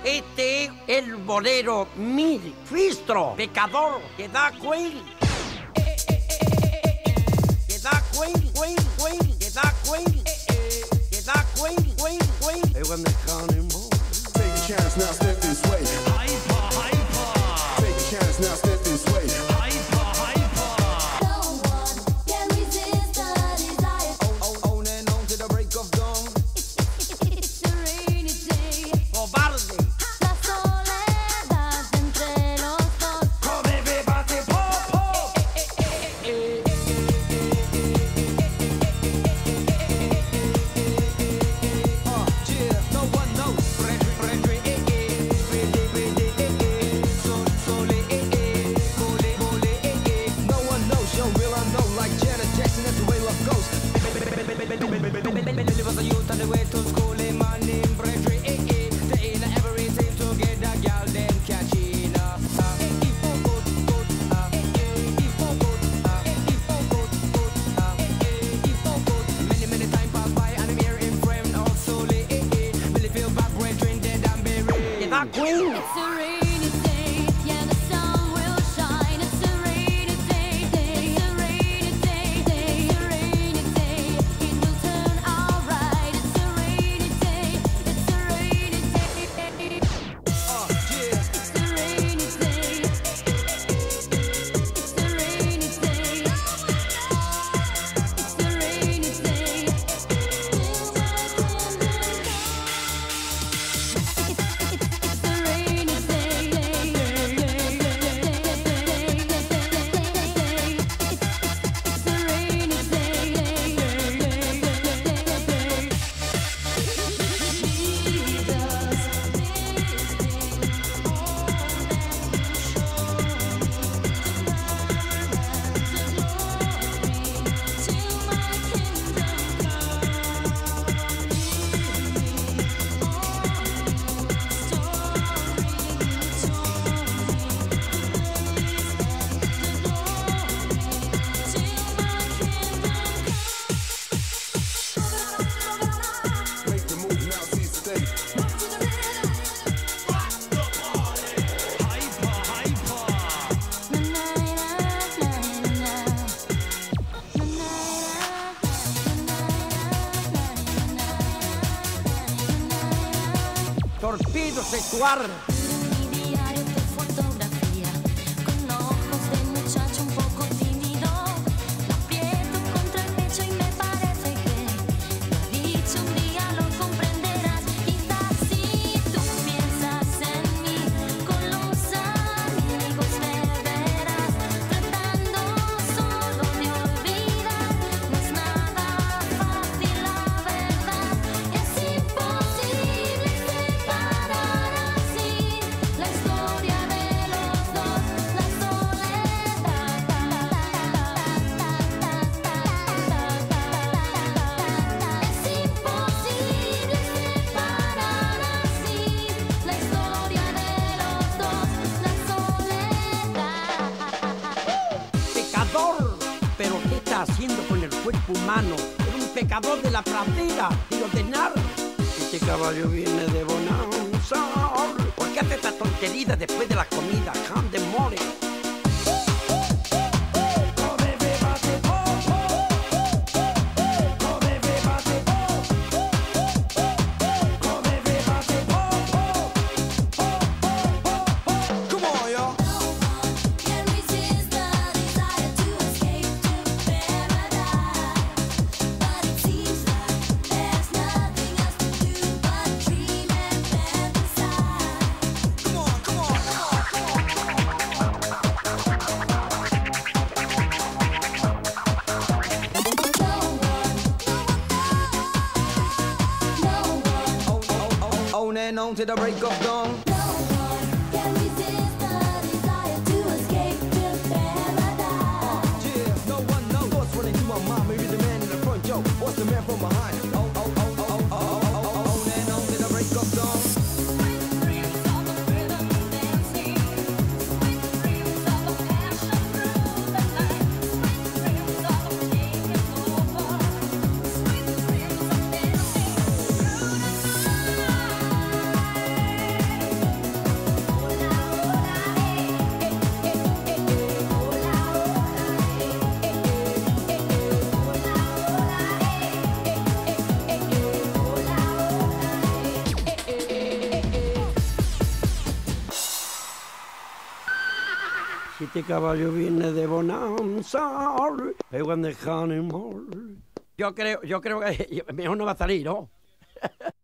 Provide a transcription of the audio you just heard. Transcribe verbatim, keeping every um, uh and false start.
Este es el bolero Mil Fistro, pecador, que da cuel. Que da cuel, cuel, cuel, que da cuel. Que da cuel, cuel, cuel. Hey, when they counting more. Take a chance, now step this way. Hyper, hyper. Take a chance, now step this way. Hyper, hyper. No one can resist the desire. Oh, oh, on and on to the break of dawn. It's a rainy day. Cobarde. La soledad entre los dos. Come bevate popo. Uh, yeah, no one knows. Re, re, re, eh, eh. Re, re, re, eh, eh. Sol, sole, eh, eh. Mole, mole, eh, eh. No one knows, yo, real unknown. Like Janet Jackson, that's the way love goes. Live as a youth on the way to school. In my name, re, re, eh, eh. They ain't everything together, y'all, them catching up. Uh, if for good, good, uh, if for good, uh, if for good, good, uh, if for good. Many, many time pass by and I'm here in frame of soul, eh, eh. Really feel bad, brethren, dead and buried. Que da cuel. It's a rainy day. Yeah, the sun will shine. It's a rainy day. Day. It's a rainy day. Day. It's a rainy day. It will turn alright. It's a rainy day. It's a rainy day. Uh, yeah. It's a rainy day. It's a rainy day. It's a rainy day. It's a rainy Make the move, now seize the day. Hyper, hyper. Torpedo sexual. Mi diario tu fotografía, con ojos de muchacho un poco tímido. Lo aprieto contra el pecho y me parece que lo he dicho un día, lo comprenderás. Quizás si tú piensas en mí, con los amigos te verás. Tratando solo de olvidar, no es nada fácil la verdad. Es imposible separar así la historia de los dos, la soledad. Es imposible separar así la historia de los dos, la soledad. Pecador. Pero ¿qué está haciendo con el cuerpo humano? Es un pecador de la pradera y ordenar. Este caballo viene de bonanza. ¿Por qué hace esta tontería después de la comida? Can de more. Come bevate popo. Come bevate popo. Come bevate popo. Come on, y'all. No one can resist the desire to escape to paradise, but it seems like there's nothing else to do but dream and fantasize. Come on, come on, come on, come on. and on to the break of dawn. No one can resist the desire to escape to paradise. Yeah, no one knows what's running through my mind. Maybe the man in the front, yo. What's the man from behind? Oh, oh, oh, oh, oh, oh, oh, oh, oh, on and on to the break of dawn. Sweet dreams of a rhythm dancing. Sweet dreams of a passion through the night. Sweet dreams of a taking over. Sweet dreams of dancing through the night. Si este caballo viene de Bonanza, I want the honeymoon. Yo creo, yo creo que mejor no va a salir, ¿no?